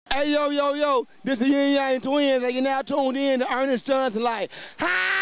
Hey, yo, this is the Yin Yang Twins, and you're now tuned in to Ernest Johnson like, hi!